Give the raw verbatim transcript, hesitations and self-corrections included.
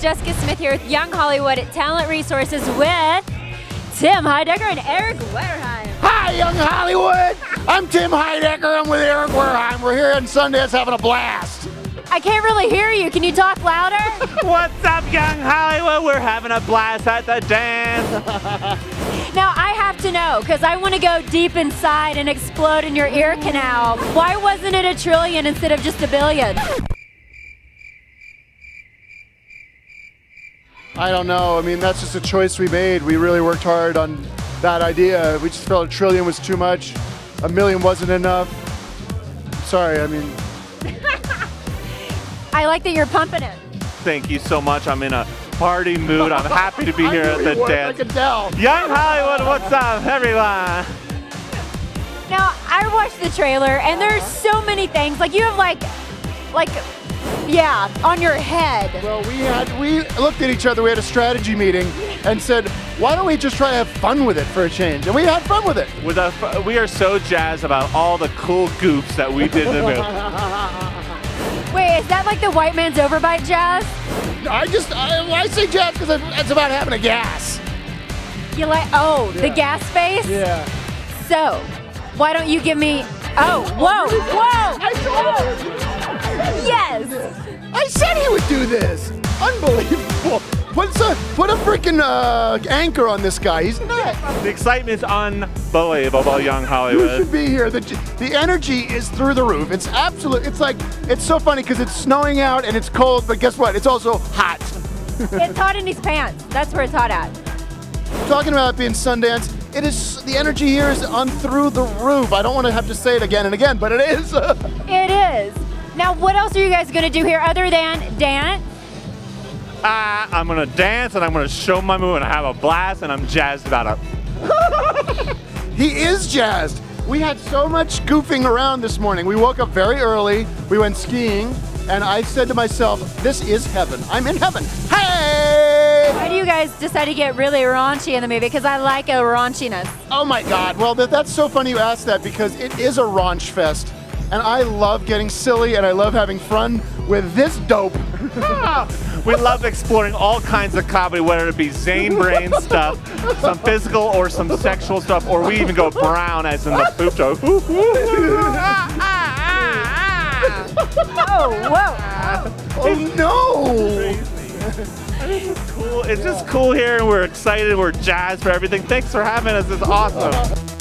Jessica Smith here with Young Hollywood Talent Resources with Tim Heidecker and Eric Wareheim. Hi, Young Hollywood! I'm Tim Heidecker. I'm with Eric Wareheim. We're here in Sundance having a blast. I can't really hear you. Can you talk louder? What's up, Young Hollywood? We're having a blast at the dance. Now, I have to know, because I want to go deep inside and explode in your ear canal. Why wasn't it a trillion instead of just a billion? I don't know. I mean, that's just a choice we made. We really worked hard on that idea. We just felt a trillion was too much. A million wasn't enough. Sorry, I mean... I like that you're pumping it. Thank you so much. I'm in a party mood. I'm happy to be here at the dance. Like Adele. Young Hollywood, what's up, everyone? Now, I watched the trailer, and there's so many things. Like, you have, like, like, yeah, on your head. Well, we had we looked at each other. We had a strategy meeting and said, why don't we just try to have fun with it for a change? And we had fun with it. With a, we are so jazzed about all the cool goofs that we did in the movie. Wait, is that like the white man's overbite jazz? I just, I, I say jazz because it's about having a gas. You like, oh, yeah. The gas face? Yeah. So, why don't you give me, oh, whoa, whoa! I told you. Yes! I said he would do this. Unbelievable. Put a, put a freaking uh, anchor on this guy. He's nuts. The excitement's unbelievable, Young You Hollywood. should be here. The, the energy is through the roof. It's absolute. It's like, it's so funny because it's snowing out and it's cold, but guess what? It's also hot. It's hot in his pants. That's where it's hot at. Talking about it being Sundance, it is, the energy here is on through the roof. I don't want to have to say it again and again, but it is. It is. Now, what else are you guys going to do here other than dance? Uh, I'm gonna dance and I'm gonna show my move and have a blast and I'm jazzed about it. He is jazzed. We had so much goofing around this morning. We woke up very early, we went skiing, and I said to myself, this is heaven. I'm in heaven. Hey! Why do you guys decide to get really raunchy in the movie? Because I like a raunchiness. Oh my God, well that, that's so funny you asked that because it is a raunch fest. And I love getting silly and I love having fun with this dope. We love exploring all kinds of comedy, whether it be Zane Brain stuff, some physical or some sexual stuff, or we even go brown as in the poop joke. Oh, whoa. Oh no! It's cool. It's just cool here and we're excited, we're jazzed for everything. Thanks for having us, it's awesome.